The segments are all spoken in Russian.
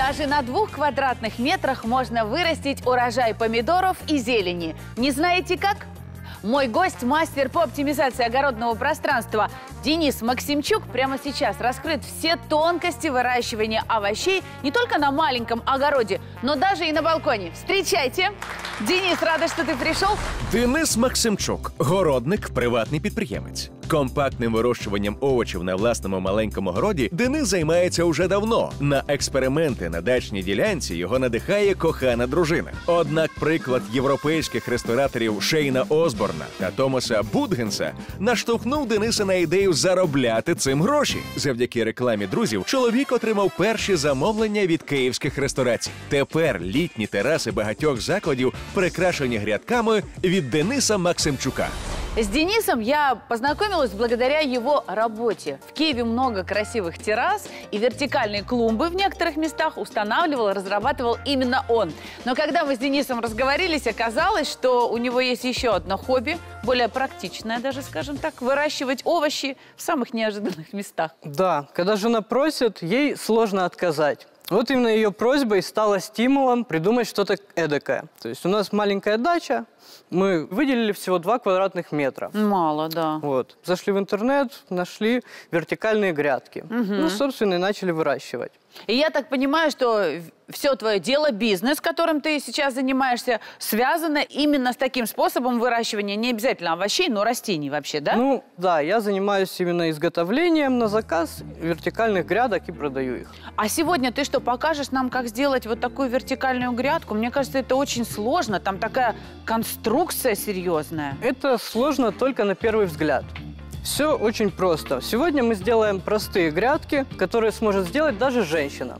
Даже на 2 квадратных метрах можно вырастить урожай помидоров и зелени. Не знаете как? Мой гость, мастер по оптимизации огородного пространства Денис Максимчук, прямо сейчас раскрыт все тонкости выращивания овощей не только на маленьком огороде, но даже и на балконе. Встречайте! Денис, рада, що ти прийшов. Денис Максимчук – городник, приватний підприємець. Компактним вирощуванням овочів на власному маленькому городі Денис займається уже давно. На експерименти на дачній ділянці його надихає кохана дружина. Однак приклад європейських рестораторів Шейна Осборна та Томаса Будгенса наштовхнув Дениса на ідею заробляти цим гроші. Завдяки рекламі друзів чоловік отримав перші замовлення від київських ресторацій. Тепер літні тераси багатьох закладів прикрашені грядками від Дениса Максимчука. С Денисом я познакомилась благодаря его работе. В Киеве много красивых террас, и вертикальные клумбы в некоторых местах устанавливал, разрабатывал именно он. Но когда мы с Денисом разговорились, оказалось, что у него есть еще одно хобби, более практичное даже, скажем так, выращивать овощи в самых неожиданных местах. Да, когда жена просит, ей сложно отказать. Вот именно ее просьба и стала стимулом придумать что-то эдакое. То есть у нас маленькая дача, мы выделили всего 2 квадратных метра. Мало, да. Вот. Зашли в интернет, нашли вертикальные грядки. Ну, собственно, и начали выращивать. И я так понимаю, что все твое дело, бизнес, которым ты сейчас занимаешься, связано именно с таким способом выращивания, не обязательно овощей, но растений вообще, да? Ну, да, я занимаюсь именно изготовлением на заказ вертикальных грядок и продаю их. А сегодня ты что, покажешь нам, как сделать вот такую вертикальную грядку? Мне кажется, это очень сложно, там такая конструкция серьезная. Это сложно только на первый взгляд. Все очень просто. Сегодня мы сделаем простые грядки, которые сможет сделать даже женщина.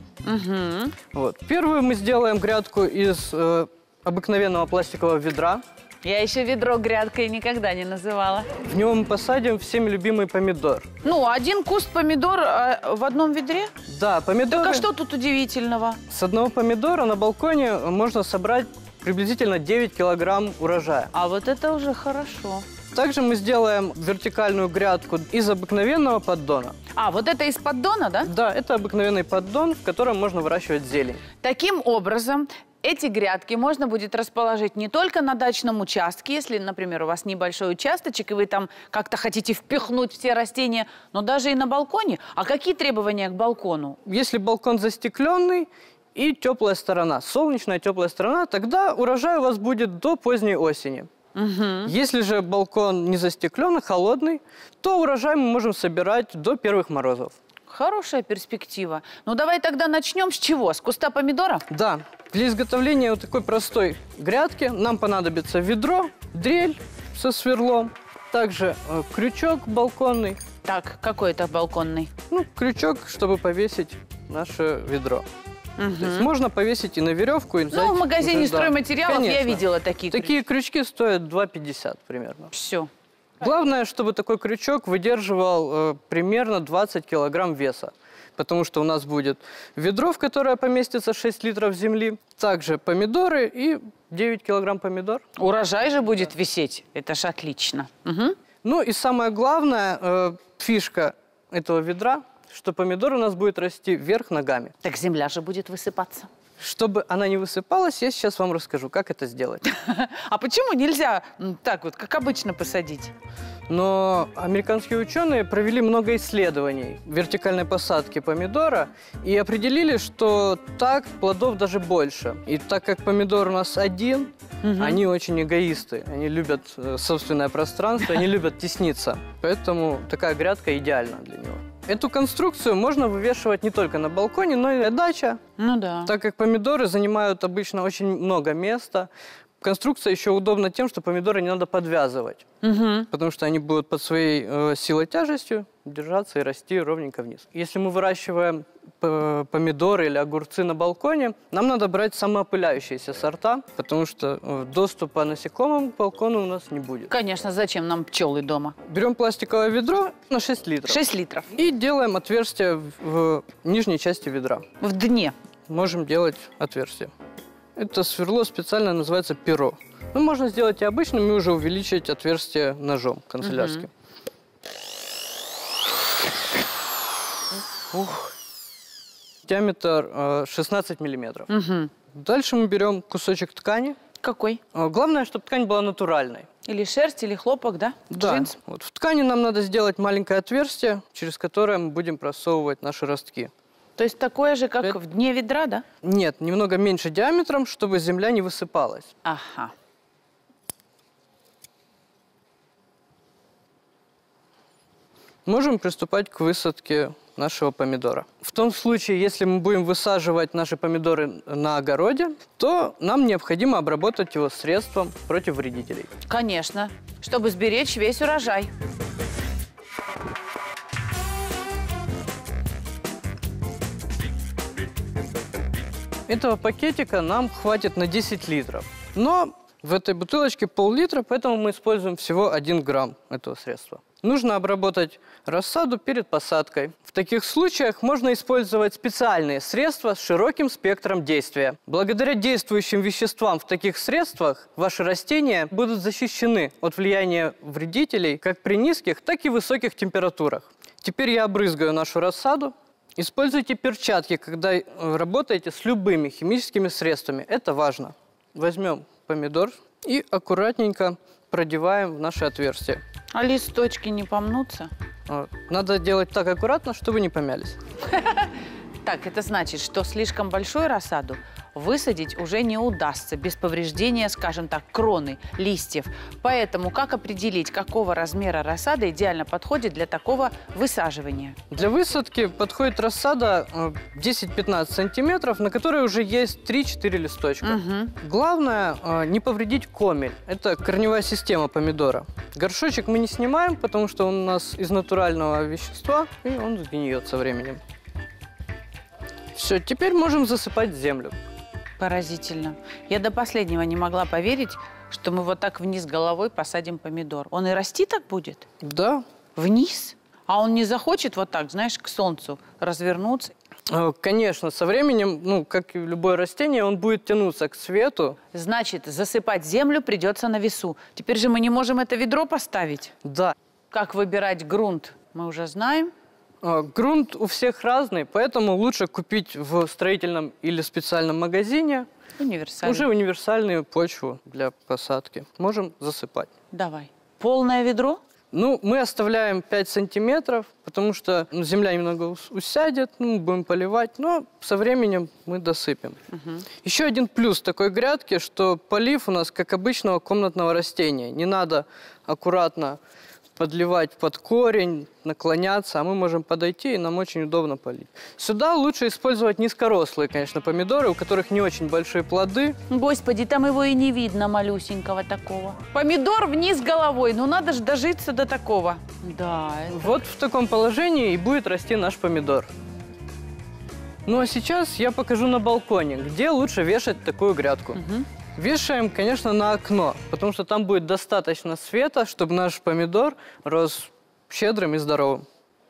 Вот. Первую мы сделаем грядку из обыкновенного пластикового ведра. Я еще ведро грядкой никогда не называла. В него мы посадим всеми любимый помидор. Ну, 1 куст помидор в одном ведре? Да, помидоры... Так а что тут удивительного? С одного помидора на балконе можно собрать приблизительно 9 килограмм урожая. А вот это уже хорошо. Также мы сделаем вертикальную грядку из обыкновенного поддона. А, вот это из поддона, да? Да, это обыкновенный поддон, в котором можно выращивать зелень. Таким образом, эти грядки можно будет расположить не только на дачном участке, если, например, у вас небольшой участочек, и вы там как-то хотите впихнуть все растения, но даже и на балконе. А какие требования к балкону? Если балкон застекленный и теплая сторона, солнечная теплая сторона, тогда урожай у вас будет до поздней осени. Если же балкон не застекленный, холодный, то урожай мы можем собирать до первых морозов. Хорошая перспектива. Ну, давай тогда начнем с чего? С куста помидора? Да. Для изготовления вот такой простой грядки нам понадобится ведро, дрель со сверлом, также крючок балконный. Так, какой это балконный? Ну, крючок, чтобы повесить наше ведро. То есть можно повесить и на веревку, и в магазине уже, стройматериалов конечно. я видела такие крючки. Такие крючки стоят 2,50 примерно. Все. Главное, чтобы такой крючок выдерживал примерно 20 килограмм веса. Потому что у нас будет ведро, в которое поместится 6 литров земли, также помидоры и 9 килограмм помидор. Урожай же будет висеть. Это ж отлично. Ну и самое главное, фишка этого ведра, что помидор у нас будет расти вверх ногами. Так земля же будет высыпаться. Чтобы она не высыпалась, я сейчас вам расскажу, как это сделать. А почему нельзя так вот, как обычно, посадить? Но американские ученые провели много исследований вертикальной посадки помидора и определили, что так плодов даже больше. И так как помидор у нас один, они очень эгоисты. Они любят собственное пространство, они любят тесниться. Поэтому такая грядка идеальна для него. Эту конструкцию можно вывешивать не только на балконе, но и на даче. Ну да. Так как помидоры занимают обычно очень много места, конструкция еще удобна тем, что помидоры не надо подвязывать. Потому что они будут под своей силой тяжестью держаться и расти ровненько вниз. Если мы выращиваем помидоры или огурцы на балконе, нам надо брать самоопыляющиеся сорта, потому что доступа насекомым к балкону у нас не будет. Конечно, зачем нам пчелы дома? Берем пластиковое ведро на 6 литров. 6 литров. И делаем отверстие в нижней части ведра. В дне. Можем делать отверстие. Это сверло специально называется перо. Ну, можно сделать и обычным, и уже увеличить отверстие ножом канцелярским. Ух. диаметр 16 миллиметров. Угу. Дальше мы берем кусочек ткани. Какой? Главное, чтобы ткань была натуральной. Или шерсть, или хлопок, да? Да. Джинс. Вот в ткани нам надо сделать маленькое отверстие, через которое мы будем просовывать наши ростки. То есть такое же, как в дне ведра, да? Нет, немного меньше диаметром, чтобы земля не высыпалась. Ага. Можем приступать к высадке нашего помидора. В том случае, если мы будем высаживать наши помидоры на огороде, то нам необходимо обработать его средством против вредителей. Конечно, чтобы сберечь весь урожай. Этого пакетика нам хватит на 10 литров. Но в этой бутылочке пол-литра, поэтому мы используем всего 1 грамм этого средства. Нужно обработать рассаду перед посадкой. В таких случаях можно использовать специальные средства с широким спектром действия. Благодаря действующим веществам в таких средствах ваши растения будут защищены от влияния вредителей как при низких, так и высоких температурах. Теперь я обрызгаю нашу рассаду. Используйте перчатки, когда работаете с любыми химическими средствами. Это важно. Возьмем помидор и аккуратненько продеваем в наше отверстие. А листочки не помнутся? Надо делать так аккуратно, чтобы не помялись. Так, это значит, что слишком большую рассаду высадить уже не удастся без повреждения, скажем так, кроны, листьев. Поэтому как определить, какого размера рассада идеально подходит для такого высаживания? Для высадки подходит рассада 10-15 сантиметров, на которой уже есть 3-4 листочка. Угу. Главное не повредить комель. Это корневая система помидора. Горшочек мы не снимаем, потому что он у нас из натурального вещества, и он сгниет со временем. Все, теперь можем засыпать землю. Поразительно. Я до последнего не могла поверить, что мы вот так вниз головой посадим помидор. Он и расти так будет? Да. Вниз? А он не захочет вот так, знаешь, к солнцу развернуться? Конечно, со временем, как и любое растение, он будет тянуться к свету. Значит, засыпать землю придется на весу. Теперь же мы не можем это ведро поставить. Да. Как выбирать грунт, мы уже знаем. Грунт у всех разный, поэтому лучше купить в строительном или специальном магазине уже универсальную почву для посадки. Можем засыпать. Давай. Полное ведро? Мы оставляем 5 сантиметров, потому что земля немного усядет, мы будем поливать, но со временем мы досыпем. Угу. Еще один плюс такой грядки, что полив у нас как обычного комнатного растения. Не надо аккуратно подливать под корень, наклоняться, а мы можем подойти, и нам очень удобно полить. Сюда лучше использовать низкорослые, конечно, помидоры, у которых не очень большие плоды. Господи, там его и не видно, малюсенького такого. Помидор вниз головой, надо же дожиться до такого. Да. Вот в таком положении и будет расти наш помидор. А сейчас я покажу на балконе, где лучше вешать такую грядку. Угу. Вешаем, конечно, на окно, потому что там будет достаточно света, чтобы наш помидор рос щедрым и здоровым.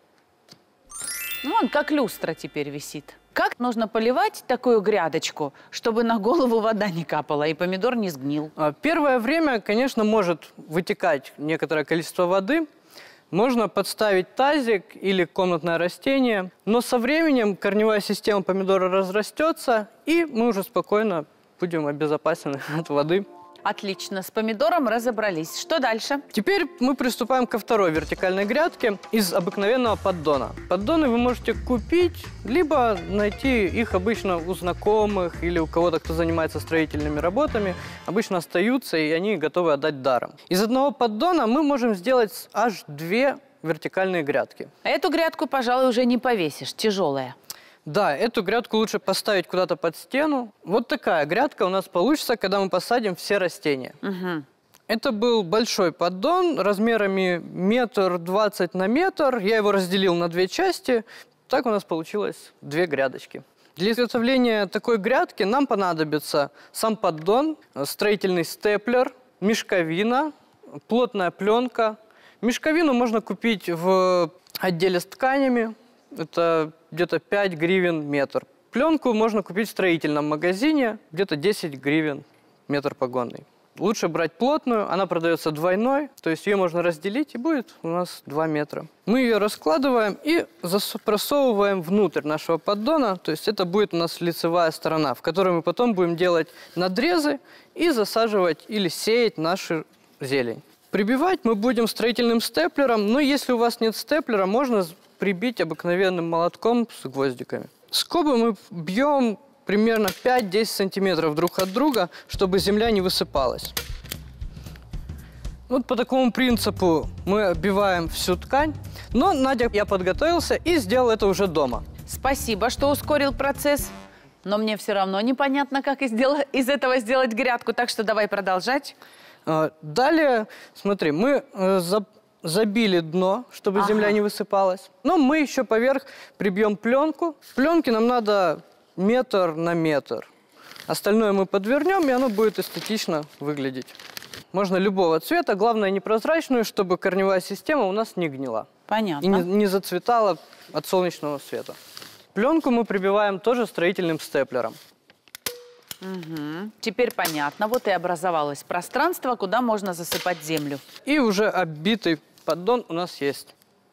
Он как люстра теперь висит. Как нужно поливать такую грядочку, чтобы на голову вода не капала и помидор не сгнил? Первое время, конечно, может вытекать некоторое количество воды. Можно подставить тазик или комнатное растение, но со временем корневая система помидора разрастется, и мы уже спокойно будем обезопасены от воды. Отлично, с помидором разобрались. Что дальше? Теперь мы приступаем ко второй вертикальной грядке из обыкновенного поддона. Поддоны вы можете купить, либо найти их обычно у знакомых или у кого-то, кто занимается строительными работами. Обычно остаются, и они готовы отдать даром. Из одного поддона мы можем сделать аж 2 вертикальные грядки. Эту грядку, пожалуй, уже не повесишь, тяжелая. Да, эту грядку лучше поставить куда-то под стену. Вот такая грядка у нас получится, когда мы посадим все растения. Угу. Это был большой поддон размерами 1,20 м на метр. Я его разделил на 2 части. Так у нас получилось 2 грядочки. Для изготовления такой грядки нам понадобится сам поддон, строительный степлер, мешковина, плотная пленка. Мешковину можно купить в отделе с тканями. Это где-то 5 гривен метр. Пленку можно купить в строительном магазине, где-то 10 гривен метр погонный. Лучше брать плотную, она продается двойной, то есть ее можно разделить, и будет у нас 2 метра. Мы ее раскладываем и просовываем внутрь нашего поддона, то есть это будет у нас лицевая сторона, в которой мы потом будем делать надрезы и засаживать или сеять нашу зелень. Прибивать мы будем строительным степлером, но если у вас нет степлера, можно прибить обыкновенным молотком с гвоздиками. Скобы мы бьем примерно 5-10 сантиметров друг от друга, чтобы земля не высыпалась. Вот по такому принципу мы оббиваем всю ткань. Но, Надя, я подготовился и сделал это уже дома. Спасибо, что ускорил процесс. Но мне все равно непонятно, как из этого сделать грядку. Так что давай продолжать. Далее, смотри, мы забили дно, чтобы земля не высыпалась. Но мы еще поверх прибьем пленку. Пленки нам надо 1 метр на метр. Остальное мы подвернем, и оно будет эстетично выглядеть. Можно любого цвета, главное непрозрачную, чтобы корневая система у нас не гнила. Понятно. И не зацветала от солнечного света. Пленку мы прибиваем тоже строительным степлером. Угу. Теперь понятно. Вот и образовалось пространство, куда можно засыпать землю. И уже оббитый поддон у нас есть.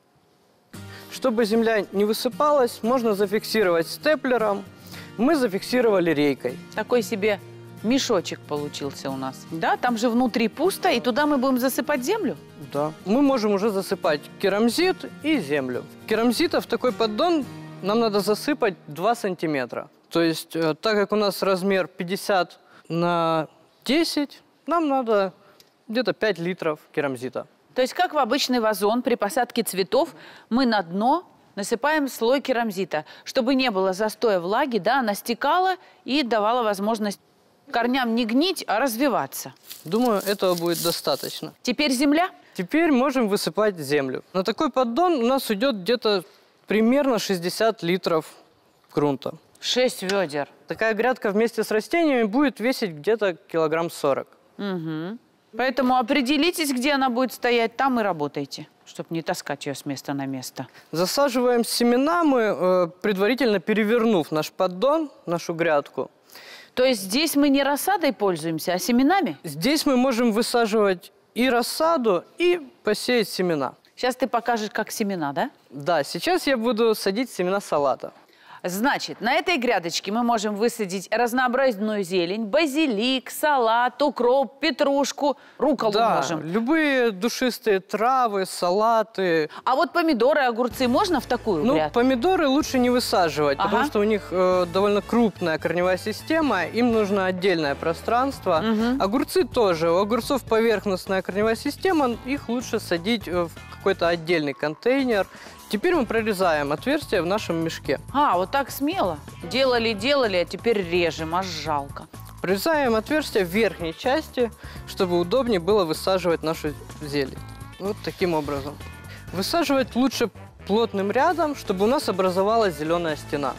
Чтобы земля не высыпалась, можно зафиксировать степлером. Мы зафиксировали рейкой. Такой себе мешочек получился у нас. Да, там же внутри пусто, и туда мы будем засыпать землю? Да. Мы можем уже засыпать керамзит и землю. Керамзита в такой поддон нам надо засыпать 2 сантиметра. То есть, так как у нас размер 50 на 10, нам надо где-то 5 литров керамзита. То есть, как в обычный вазон, при посадке цветов мы на дно насыпаем слой керамзита, чтобы не было застоя влаги, да, она стекала и давала возможность корням не гнить, а развиваться. Думаю, этого будет достаточно. Теперь земля? Теперь можем высыпать землю. На такой поддон у нас уйдет где-то примерно 60 литров грунта. 6 ведер. Такая грядка вместе с растениями будет весить где-то килограмм 40. Угу. Поэтому определитесь, где она будет стоять, там и работайте, чтобы не таскать ее с места на место. Засаживаем семена мы, предварительно перевернув наш поддон, нашу грядку. То есть здесь мы не рассадой пользуемся, а семенами? Здесь мы можем высаживать и рассаду, и посеять семена. Сейчас ты покажешь, как семена, да? Да, сейчас я буду садить семена салата. Значит, на этой грядочке мы можем высадить разнообразную зелень, базилик, салат, укроп, петрушку, рукколу можем. Любые душистые травы, салаты. А вот помидоры, огурцы можно в такую грядку? Помидоры лучше не высаживать, потому что у них довольно крупная корневая система, им нужно отдельное пространство. Огурцы тоже. У огурцов поверхностная корневая система, их лучше садить в какой-то отдельный контейнер. Теперь мы прорезаем отверстие в нашем мешке. Вот так смело? Делали, а теперь режем, аж жалко. Прорезаем отверстие в верхней части, чтобы удобнее было высаживать нашу зелень. Вот таким образом. Высаживать лучше плотным рядом, чтобы у нас образовалась зеленая стена.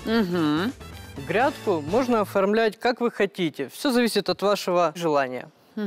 Грядку можно оформлять как вы хотите. Все зависит от вашего желания.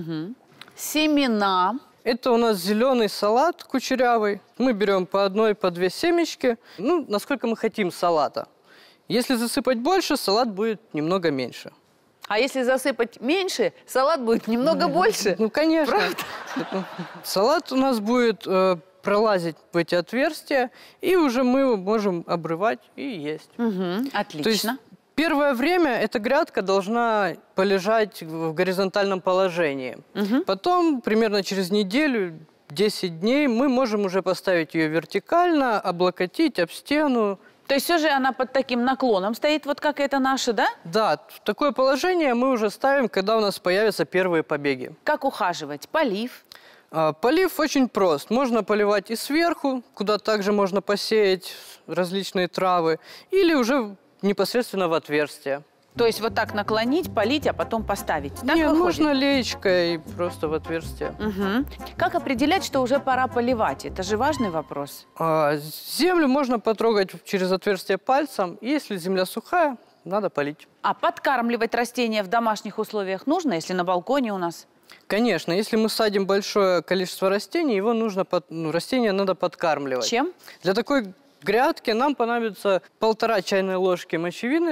Семена. Это у нас зеленый салат кучерявый. Мы берем по 1, по 2 семечки. Насколько мы хотим салата. Если засыпать больше, салат будет немного меньше. А если засыпать меньше, салат будет немного больше? Конечно. Правда? Салат у нас будет пролазить в эти отверстия, и уже мы его можем обрывать и есть. Отлично. То есть первое время эта грядка должна полежать в горизонтальном положении. Потом, примерно через неделю, 10 дней, мы можем уже поставить ее вертикально, облокотить об стену. То есть все же она под таким наклоном стоит, вот как это наша, да? Да, такое положение мы уже ставим, когда у нас появятся первые побеги. Как ухаживать? Полив? Полив очень прост. Можно поливать и сверху, куда также можно посеять различные травы, или уже непосредственно в отверстие. То есть вот так наклонить, полить, а потом поставить? Так Нет, выходит? можно леечкой просто в отверстие. Как определять, что уже пора поливать? Это же важный вопрос. Землю можно потрогать через отверстие пальцем. Если земля сухая, надо полить. А подкармливать растения в домашних условиях нужно, если на балконе у нас? Конечно, если мы садим большое количество растений, его нужно растения надо подкармливать. Чем? Для такой грядки нам понадобится 1,5 чайной ложки мочевины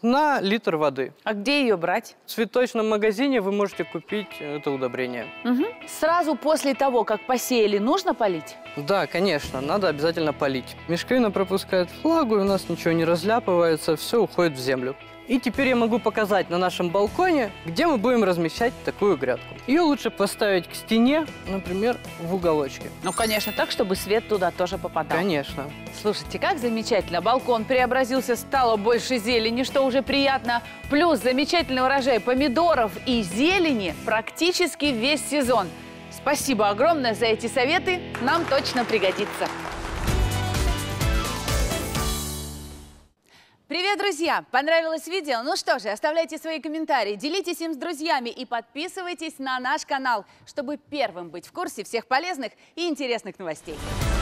на литр воды. А где ее брать? В цветочном магазине вы можете купить это удобрение. Мгм. Сразу после того, как посеяли, нужно полить? Да, конечно, надо обязательно полить. Мешковина пропускает влагу, и у нас ничего не разляпывается, все уходит в землю. И теперь я могу показать на нашем балконе, где мы будем размещать такую грядку. Ее лучше поставить к стене, например, в уголочке. Ну, конечно, так, чтобы свет туда тоже попадал. Конечно. Слушайте, как замечательно. Балкон преобразился, стало больше зелени, что уже приятно. Плюс замечательный урожай помидоров и зелени практически весь сезон. Спасибо огромное за эти советы. Нам точно пригодится. Привет, друзья! Понравилось видео? Ну что же, оставляйте свои комментарии, делитесь им с друзьями и подписывайтесь на наш канал, чтобы первым быть в курсе всех полезных и интересных новостей.